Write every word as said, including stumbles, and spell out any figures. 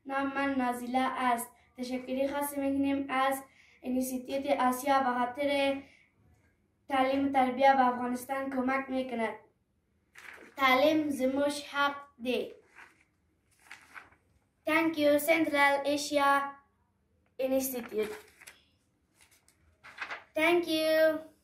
نام من نازیلا است. تشکری خاصی میکنیم از اینستیتوت آسیا به خاطر تعلیم و تربیه به افغانستان کمک میکند. تعلیم زموش حق دی. Thank you Central Asia Institute. Thank you.